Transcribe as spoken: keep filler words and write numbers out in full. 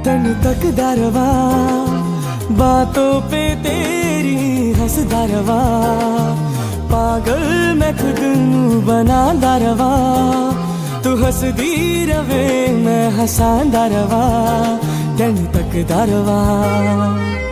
तन तक दरवा बातों पे तेरी हंसदा रवा, पागल मैं खुद नू बना दरवा, तू हंसदी रवे मैं हंसांदा रवा, तन तक दरवा।